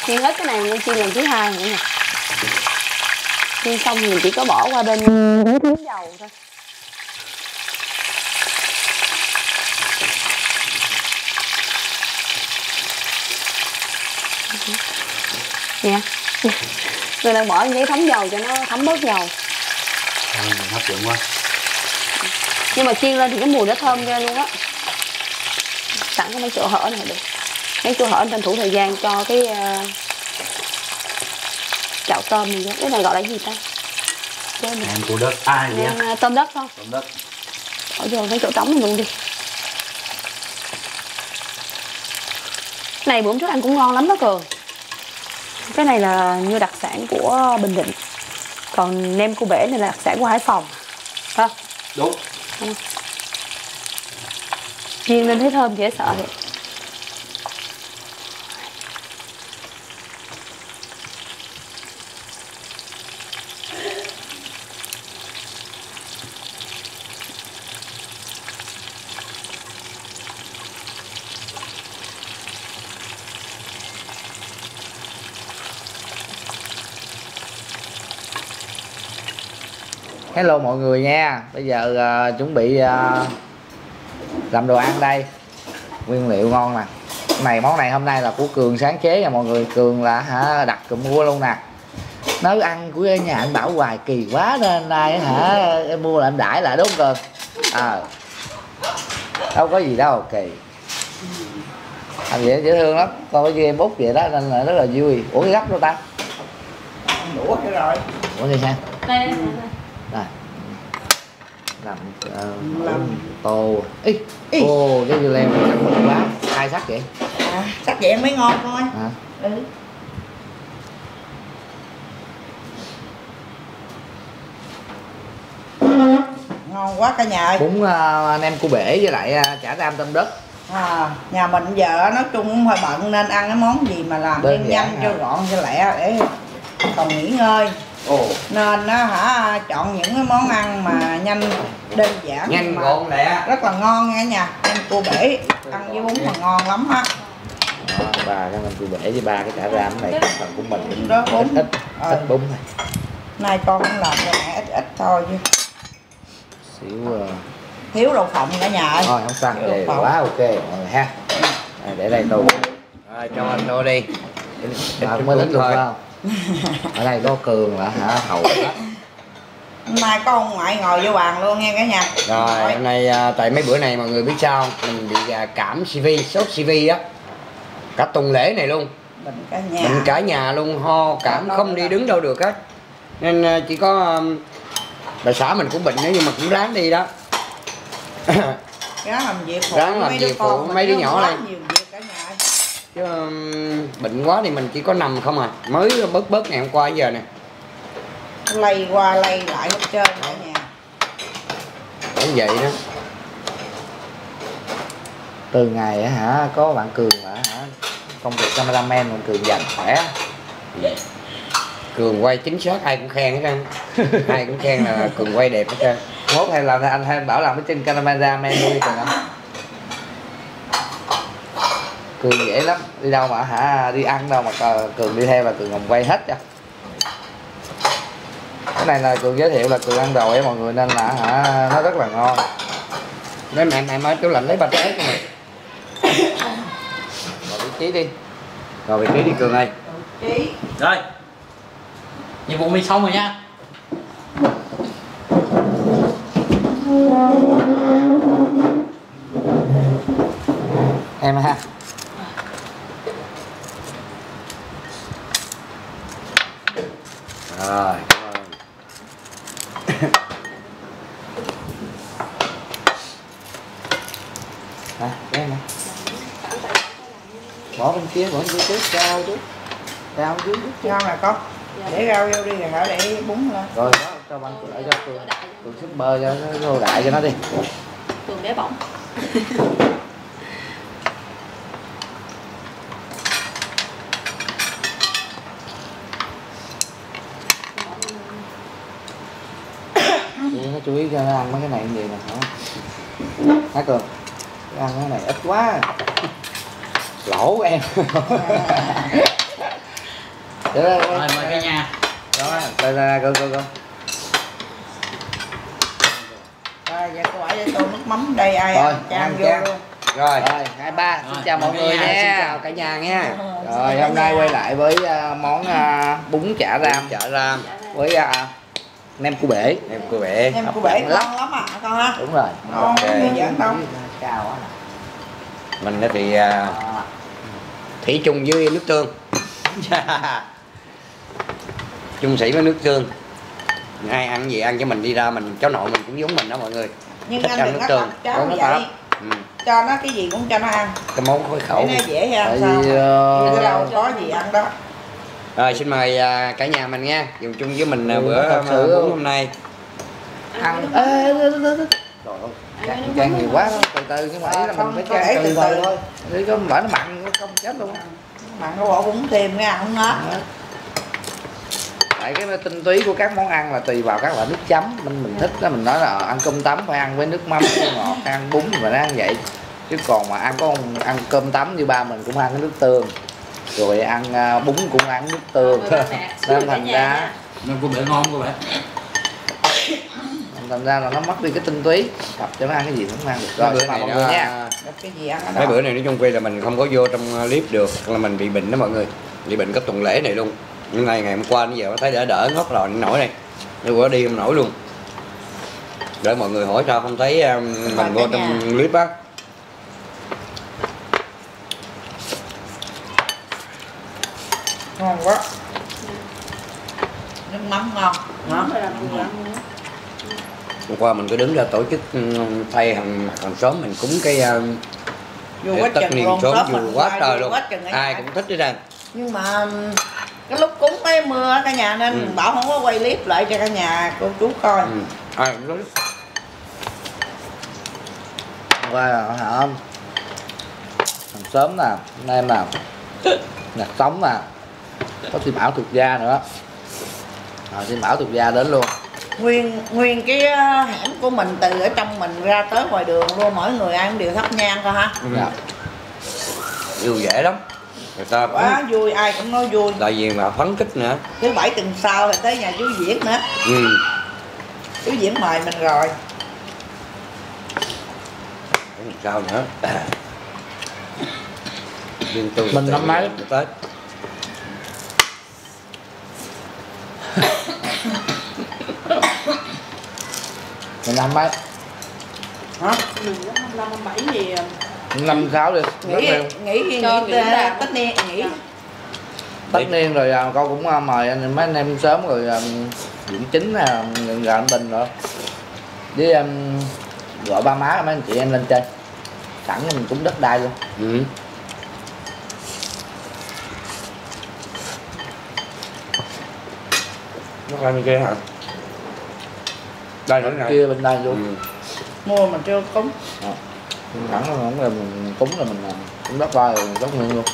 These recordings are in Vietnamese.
chiên hết cái này nên chiên lần thứ hai nữa nè. Chiên xong thì mình chỉ có bỏ qua bên miếng dầu thôi. Nè, tôi đang bỏ giấy thấm dầu cho nó thấm bớt dầu. Hấp dẫn quá. Nhưng mà chiên lên thì cái mùi nó thơm ra luôn á. Sẵn có mấy chỗ hở này được. Mấy chỗ hở tranh thủ thời gian cho cái chảo tôm này. Cái này gọi là gì ta? Nêm củ đất. Nêm tôm đất không? Tôm đất. Bỏ vô cái chỗ trống này luôn đi. Cái này bữa trước ăn cũng ngon lắm đó Cường. Cái này là như đặc sản của Bình Định. Còn nem cua bể này là đặc sản của Hải Phòng. Phải không? Đúng. Chiên lên thấy thơm dễ sợ vậy. Hello mọi người nha. Bây giờ chuẩn bị làm đồ ăn đây. Nguyên liệu ngon nè. Món này hôm nay là của Cường sáng chế nha mọi người. Cường là đặt cụm mua luôn nè. Nấu ăn của nhà anh Bảo hoài kỳ quá nên nay em mua là em đãi lại đúng không Cường? Đâu có gì đâu, kỳ. Làm vậy dễ thương lắm. Con cái em bút vậy đó nên là rất là vui. Ủa cái gấp đâu ta? Đũa cái rồi. Ủa thì sao? Đây. Đây. Làm tô. Ô cái dưa leo này chắc bự quá. Ai sắc vậy? Sắc vậy mới ngon thôi. Ngon quá cả nhà ơi. Bún nem cua bể với lại chả ram tôm đất. Nhà mình giờ nói chung cũng hơi bận nên ăn cái món gì mà làm đơn nhanh cho gọn cho lẹ để còn nghỉ ngơi. Nên chọn những cái món ăn mà nhanh đơn giản nhanh gọn lẹ rất là ngon nha nhà. Nem cua bể ăn với bún mà ngon lắm á. Ba cái nem cua bể với ba cái chả ram này phần của mình đó bún ít bún này. Nay con cũng làm cho mẹ ít thôi chứ xíu thiếu đậu phộng cả nhà ơi. Thôi không sao, vậy quá ok mọi người ha. Để đây tô. Rồi cho anh tô đi. Mới lính luôn phải không? Ở đây có Cường là hầu hết. Hôm nay có ông ngoại ngồi vô bàn luôn nha cả nhà. Rồi hôm nay tại mấy bữa này mọi người biết sao không? Mình bị cảm CV, sốt CV á. Cả tuần lễ này luôn. Mình cả nhà luôn, ho cảm không đi đứng đâu được hết. Nên chỉ có bà xã mình cũng bệnh nữa nhưng mà cũng ráng đi đó. Ráng làm việc phụ mấy đứa nhỏ này. Cả nhà. Chứ bệnh quá thì mình chỉ có nằm không mới bớt ngày hôm qua giờ nè, lây qua lây lại hết trơn cả nhà. Cũng vậy đó. Từ ngày có bạn Cường công việc cameraman, bạn Cường dành khỏe. Cường quay chính xác ai cũng khen hết trơn. Ai cũng khen là Cường quay đẹp hết trơn. Mốt hay làm anh hay bảo làm cái trên cameraman luôn đi Cường không? Cường dễ lắm, đi đâu mà đi ăn đâu mà Cường đi theo là Cường ngồi quay hết cho. Cái này là Cường giới thiệu là Cường ăn rồi mọi người nên là nó rất là ngon. Để mẹ mới tủ lạnh lấy ba trái của mình. Rồi vị trí đi. Rồi vị trí đi Cường ơi. Rồi. Nhiệm vụ mình xong rồi nha. Em ha. Rồi, cảm ơn. Đây nè. Bỏ bên kia trước, rau chứ. Rau dưới rau nè con. Để rau vô đi rồi hả để bún lên. Rồi đó, cho bạn lại cho Cường súp bơ cho nó rô đại cho nó đi. Cường bé bỏng. Nó chú ý cho nó ăn mấy cái này như vậy nè hả Cường? Ăn cái này ít quá lỗ em. Rồi mời cả nhà. rồi cô. Rồi vậy cô để tô nước mắm đây ai Rồi, ăn chan ăn vô chan. luôn. Rồi 23 xin Rồi, chào mọi mời người cả nhà, xin nha, chào cả nhà nha. Xin Rồi chào hôm nay cả quay nhà. lại với món bún chả ram với nem cua bể. Em cô bể. Em hấp cô bể dẫn lắm. ngon lắm à con ha. Đúng rồi. Ngon Ok. như vậy đâu. Cao quá. Mình thì thủy chung với nước tương. Chung sĩ với nước tương. Ai ăn gì ăn, cho mình đi ra mình cháu nội mình cũng giống mình đó mọi người. Nhưng Thích anh ăn đừng nước có tương. tập cháu Có nước vậy. hấp. Ừ. Cho nó cái gì cũng cho nó ăn. Cái món khối Để khẩu. nó dễ ăn Tại sao. vì Cái đâu có gì ăn đó. Rồi xin mời cả nhà mình nha, dùng chung với mình Ừ, bữa thật sự bún hôm nay. ăn trời ơi chan nhiều quá từ từ chứ phải là mình phải có để chan từ từ từ từ. thôi để có lỡ nó mặn nó không chết luôn. Bạn có bỏ bún thêm nghe không nó. Tại cái tinh túy của các món ăn là tùy vào các loại nước chấm, mình thích đó, mình nói là ăn cơm tấm phải ăn với nước mắm ngọt, ăn bún thì mình ăn vậy, chứ còn mà ăn cơm tấm như ba mình cũng ăn cái nước tương, rồi ăn bún cũng ăn nước tương nên thành ra Nem cua bể ngon cô bể. là nó mất đi cái tinh túy, tập cho nó ăn cái gì cũng ăn được. Rồi Bữa mà này mọi nó người nha. Gặp cái gì ăn ở mấy đó. bữa này nói chung quy là mình không có vô trong clip được, là mình bị bệnh đó mọi người, bị bệnh cấp tuần lễ này luôn. Nhưng ngày hôm qua đến giờ thấy đỡ ngất rồi nổi này, nhưng bữa đi không nổi luôn. Để mọi người hỏi sao không thấy mình vô trong clip á. Ngon quá. Nước mắm ngon. Ngon. Hôm qua mình có đứng ra tổ chức thay hàng xóm mình cúng cái Vô quá tất chừng niên luôn. xóm Shop dù mình quá qua trời vô luôn, quá chừng ấy. ai cũng thích hết ra. Nhưng mà cái lúc cúng cái mưa cả nhà nên Ừ. Bảo không có quay clip lại cho cả nhà cô chú coi. Ai cũng thích. Qua là hả hàng xóm nè, anh em nè, nhạc sống nè, có thêm Bảo Thuộc Gia nữa, thêm Bảo Thuộc Gia đến luôn. Nguyên cái hẻm của mình từ ở trong mình ra tới ngoài đường luôn, mỗi người ai cũng đều thắp nhang coi ha. Dạ. Yêu dễ lắm, người ta Quá vui, ai cũng nói vui. tại vì mà phấn khích nữa. Thứ bảy tuần sau thì tới nhà chú Diễn nữa. Chú Diễn mời mình rồi. Sao nữa. Riêng tôi Mình năm mấy? Tết. Mình năm mấy? Hả? Mình có 25, 27 thì 56 đi. Nghỉ Cho nghỉ làm. tất niên nghỉ. Tất niên rồi con cũng mời anh mấy anh em sớm rồi Diễn Chính nè, gần anh Bình rồi. Với gọi ba má mấy anh chị em lên chơi. Sẵn mình cũng đất đai luôn. Nó ăn kia hả? Đây nữa nè. Kia bên đây luôn. Mua mà chưa cúng. Sẵn không là mình cúng là mình cũng đất đai rồi đất nguyên luôn.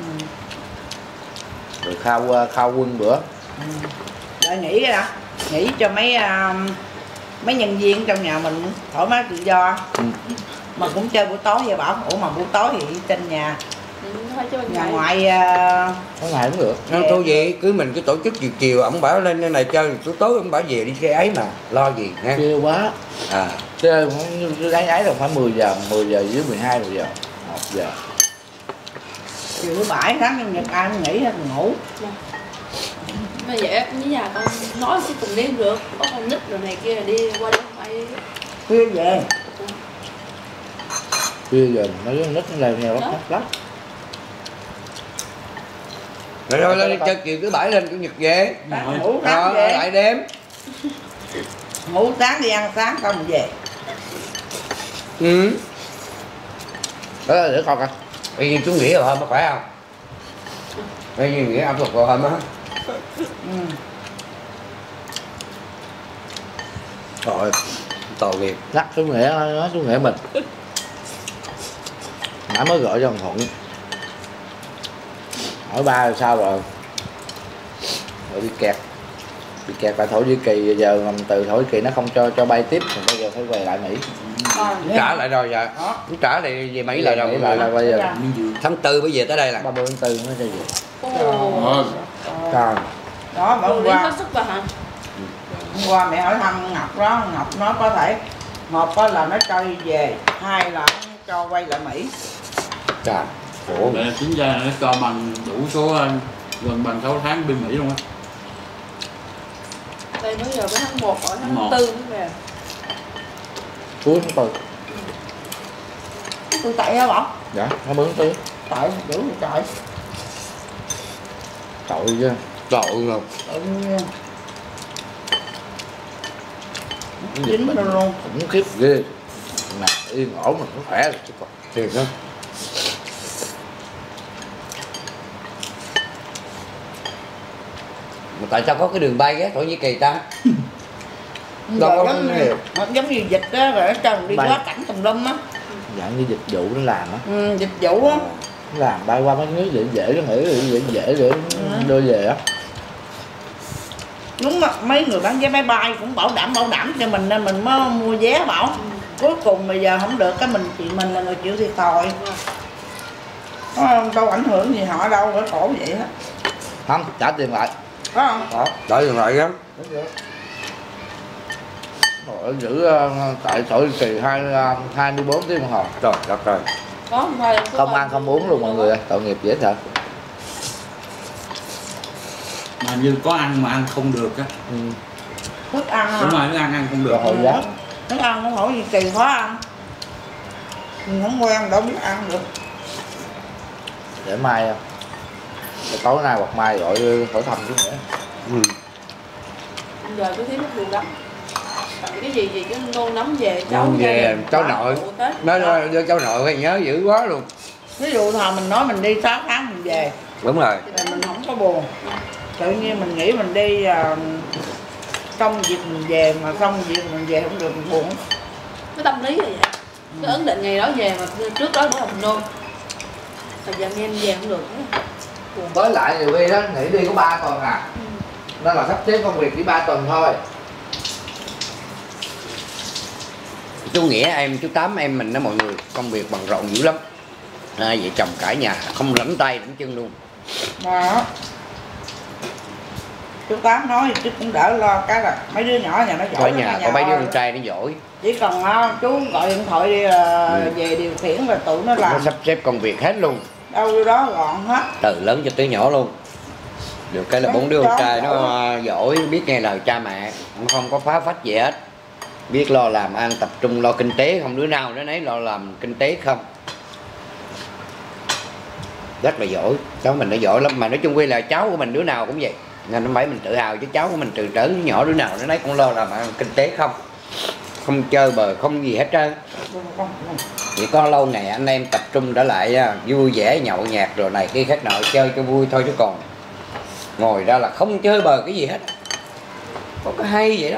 Rồi khao quân bữa. Để nghỉ cái đã. Nghỉ cho mấy nhân viên trong nhà mình thoải mái tự do. Mà cũng chơi buổi tối vậy Bảo. Ủa mà buổi tối thì trên nhà ngoại Có ngày cũng được. Nó thôi vậy, cứ mình cứ tổ chức chiều chiều, ông bảo lên nơi này chơi, tối ông bảo về đi xe ấy mà, lo gì ha. Kêu quá. À. Chơi cũng ấy là phải 10 giờ dưới 12 giờ. 1 giờ. chiều thứ bảy sáng chủ nhật ai cũng nghỉ hết ngủ. mà vậy với nhà con nói chứ cùng đi được, có con nít rồi này kia đi qua đây không ai. Khuya về. Khuya giờ mấy đứa nít nó leo nhau lắm lắm. Rồi lên chơi chiều thứ bảy lên chủ nhật về. Ngủ sáng về. Lại đêm. Ngủ sáng đi ăn sáng xong về. Đó là để coi coi. Bây giờ chú nghĩ rồi hôm có khỏe không? Bây giờ nghĩ ẩm thực rồi hôm á. Rồi, tội nghiệp. Lắc chú Nghĩa nói chú Nghĩa mình. Nãy mới gọi cho thằng Thuận. Hỏi ba rồi sao rồi? Rồi bị kẹt tại Thổ Nhĩ Kỳ, giờ từ Thổ Nhĩ Kỳ nó không cho bay tiếp, rồi bây giờ phải về lại Mỹ. Trả lại rồi giờ. Trả lại về Mỹ lại rồi. Lại là bây giờ tháng 4 mới về tới đây là. 30 tháng 4 nó cho về. Trời. Đó mà hôm Đi qua hết sức vào hả? hôm qua mẹ hỏi thăm Ngọc đó, Ngọc nói có thể một có là nó cho đi về, hai là nó cho quay lại Mỹ. Trời. Khổ. Để chính ra nó cho bằng đủ số gần bằng 6 tháng bên Mỹ luôn á. Đây mới giờ mới tháng 1 ở tháng Một. 4 mới về. Cuối tháng 4. Tôi tại hả bảo? Dạ, nó bướng tí. Tại dữ trời. Tội chứ. Trời Ngọc. Tự nhiên dính đâu luôn. Khủng khiếp ghê. Mà yên ổn mình cũng khỏe rồi chứ còn. Thiệt đó. Mà tại sao có cái đường bay ghé Thổ Nhĩ Kỳ ta? Đâu Giờ có giống như dịch á, rồi nó cho mình đi Bay. quá cảnh tùm lum á. Dạng như dịch vụ nó làm á. Dịch vụ á. Nó làm bay qua mấy nước dễ dễ nó nghĩ dễ để đưa về á. Đúng mà mấy người bán vé máy bay cũng bảo đảm cho mình nên mình mới mua vé bảo. Cuối cùng bây giờ không được cái mình là người chịu thiệt thòi. Đâu ảnh hưởng gì họ đâu, phải khổ vậy hết. Không, trả tiền lại. Phải không? Đó. Đợi dừng lại lắm. Rồi giữ tại Thổ Nhĩ Kỳ 24 tiếng đồng hồ. Trời đất ơi. Có không phải là Không ăn không uống luôn mọi người ơi, tội nghiệp dễ sợ. Mà như có ăn mà ăn không được á. Ừ. Thức ăn Đúng hả? rồi, nó ăn không được. Rồi hồi giá. Thức ăn nó hỏi gì kỳ khó ăn. Mình không quen đâu biết ăn được. Để mai để tối nay hoặc mai gọi hỏi thăm chứ nữa. Ừ. giờ tôi thấy nó buồn lắm. Tại cái gì chứ nôn nóng về cháu Nôn về, cháu nội. Nói cháu nội phải nhớ dữ quá luôn. Ví dụ là mình nói mình đi 6 tháng mình về Đúng rồi. là mình không có buồn. Tự nhiên mình nghĩ mình đi xong việc mình về mà xong việc mình về không được mình buồn. cái tâm lý là vậy. Cái ấn định ngày đó về mà trước đó cũng là mình nôn. Bây giờ nghe em về không được. Buồn. Với lại nhiều khi đó nghỉ đi có 3 tuần à. Nên là sắp xếp công việc chỉ 3 tuần thôi. Chú Nghĩa em, chú Tám em mình đó mọi người, công việc bận rộn dữ lắm. Hai vợ chồng cả nhà không rảnh tay rảnh chân luôn. Mà chú Tám nói chú cũng đỡ lo cái là mấy đứa nhỏ nhà nó giỏi. Ở nhà có mấy đứa con trai nó giỏi. Chỉ cần chú gọi điện thoại đi là về điều khiển là tụi nó Nó làm. sắp xếp công việc hết luôn. Đâu vô đó gọn hết. Từ lớn cho tới nhỏ luôn. Được cái là 4 đứa con trai nó giỏi, biết nghe lời cha mẹ, nó không có phá phách gì hết. Biết lo làm ăn, tập trung lo kinh tế, không đứa nào đứa nấy lo làm kinh tế không. Rất là giỏi, cháu mình nó giỏi lắm. Mà nói chung quy là cháu của mình đứa nào cũng vậy. Nên nó phải mình tự hào chứ cháu của mình từ lớn đến nhỏ đứa nào đứa nấy cũng lo làm ăn kinh tế không. Không chơi bời, không gì hết trơn. Chỉ có lâu ngày anh em tập trung trở lại vui vẻ nhậu nhạt rồi này kia khác nọ chơi cho vui thôi chứ còn ngồi ra là không chơi bời cái gì hết. Có cái hay vậy đó.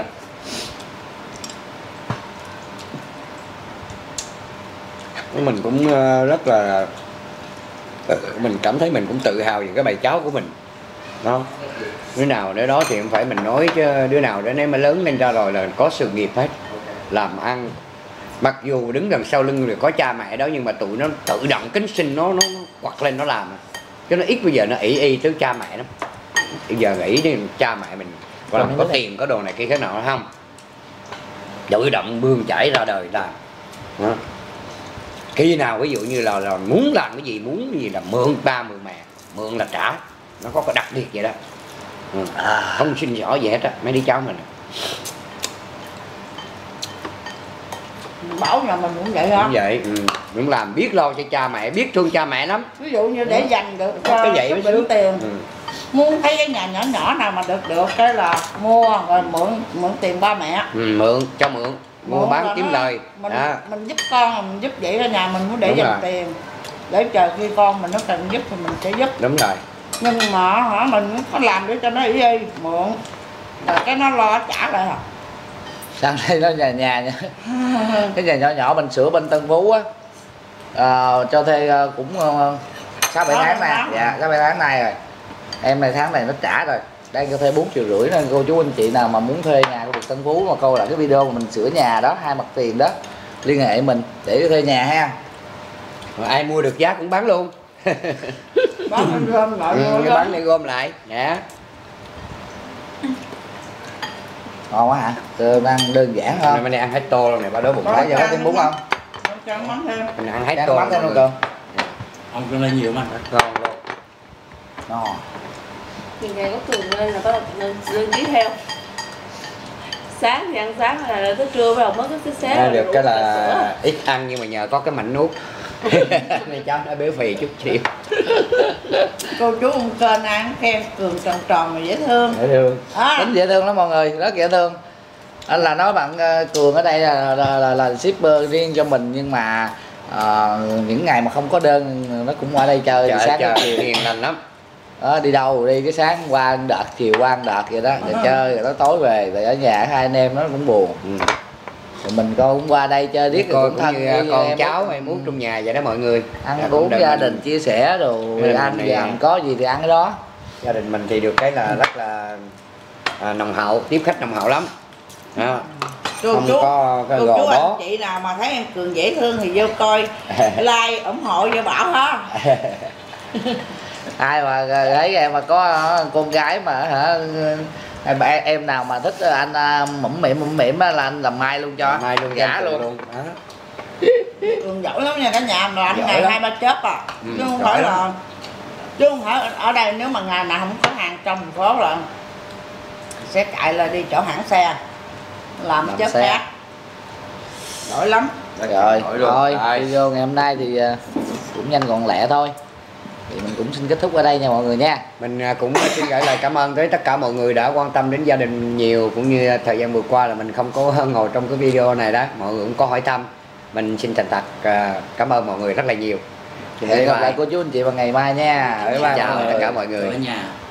Mình cũng rất là mình cảm thấy mình cũng tự hào về cái bài cháu của mình đó. Đứa nào đứa đó thì không phải mình nói chứ đứa nào đứa nấy mà lớn lên ra rồi là có sự nghiệp hết, làm ăn. Mặc dù đứng đằng sau lưng thì có cha mẹ đó nhưng mà tụi nó tự động kính sinh nó quặt lên nó làm. Chứ nó ít bây giờ nó ỷ y tới cha mẹ lắm. Bây giờ nghĩ đi cha mẹ mình có tiền có đồ này kia cái nào không, tự động bươn chảy ra đời làm đó. Khi nào ví dụ như là muốn làm cái gì, muốn cái gì là mượn ba mượn mẹ, mượn là trả. Nó có cái đặc biệt vậy đó. Không xin rõ gì hết á mấy đứa cháu mình. Bảo nhà mình cũng vậy hả? Cũng vậy, cũng làm biết lo cho cha mẹ, biết thương cha mẹ lắm. Ví dụ như để dành được Cái vậy mới sướng. tiền. Muốn thấy cái nhà nhỏ nhỏ nào mà được cái là mua rồi mượn tiền ba mẹ. Mượn cho mượn, mua bán kiếm lời. Mình giúp con, mình giúp vậy ở nhà mình muốn để Đúng dành rồi. tiền. Để chờ khi con mình nó cần giúp thì mình sẽ giúp. Đúng rồi. Nhưng mà mình có làm để cho nó ý mượn rồi cái nó lo trả lại hả? Sang đây nó nhà nha. Cái nhà nhỏ nhỏ mình sửa bên Tân Phú á, cho thuê cũng 6-7 tháng nè. Dạ 6-7 tháng nay rồi. Em này tháng này nó trả rồi, đang cho thuê 4,5 triệu nên cô chú anh chị nào mà muốn thuê nhà của vực Tân Phú mà coi lại cái video mà mình sửa nhà đó, 2 mặt tiền đó, liên hệ mình để thuê nhà ha. Rồi ai mua được giá cũng bán luôn. Bán gom lại bán để gom lại. Dạ. Ngon quá hả? Cơm ăn đơn giản Hôm nay không? mình đi ăn hết tô luôn này, ba đứa bụng Có. Bây đói giờ có thêm bún không? Không cho mắm thêm. mình ăn hết Cho tô mắm thêm luôn luôn mọi cơm. Ông cho lên nhiều mà. người. Ngon luôn. Ngon. thì ngày có cường lên là có lên ký theo. Sáng thì ăn sáng là tới trưa bắt đầu mới có xé À, rồi được uống cái trà là sữa. ít ăn nhưng mà nhờ có cái mảnh nuốt. Nên cháu nó béo phì chút xíu. Cô chú ông kênh ăn khen Cường tròn tròn mà dễ thương. Dễ thương. Tính dễ thương lắm mọi người, rất dễ thương. Anh là nói bạn Cường ở đây là shipper riêng cho mình, nhưng mà những ngày mà không có đơn nó cũng qua đây chơi từ sáng đến chiều. hiền lành lắm. Đó, đi đâu đi, cái sáng qua ăn đợt, chiều qua ăn đợt vậy đó, rồi chơi rồi nó tối về, rồi ở nhà hai anh em nó cũng buồn. Rồi mình con cũng qua đây chơi biết Con cũng thân như với con em cháu út. em út trong nhà vậy đó mọi người. Ăn Dạ, uống cũng gia mình- đình chia sẻ rồi Gia đình ăn mình dặm này- có gì thì ăn cái đó. Gia đình mình thì được cái là rất là nồng hậu, tiếp khách nồng hậu lắm. Đó. Cô Không chú, có cái cô gò chú bó. anh chị nào mà thấy em Cường dễ thương thì vô coi like ủng hộ cho Bảo ha. Ai mà thấy em mà có con gái mà hả, em nào mà thích anh mũm mỉm là anh làm mai luôn cho, Mai luôn giả danh luôn. luôn. Đó. Cường giỏi lắm nha cả nhà, mà anh Giỏi ngày lắm. 2-3 chớp à. Ừ, Chứ không giỏi phải lắm. là chứ không phải ở đây nếu mà ngày nào không có hàng trong thành phố là sẽ chạy là đi chỗ hãng xe làm chớp xe. khác. Giỏi lắm. Rồi Giỏi luôn. thôi Rồi. video ngày hôm nay thì cũng nhanh gọn lẹ thôi, thì mình cũng xin kết thúc ở đây nha mọi người nha. Mình cũng xin gửi lời cảm ơn tới tất cả mọi người đã quan tâm đến gia đình nhiều, cũng như thời gian vừa qua là mình không có ngồi trong cái video này đó, mọi người cũng có hỏi thăm. Mình xin thành thật cảm ơn mọi người rất là nhiều. Xin Hẹn gặp bye lại bye. cô chú anh chị vào ngày mai nha. Bye bye Chào mọi tất người. cả mọi người. Ở nhà.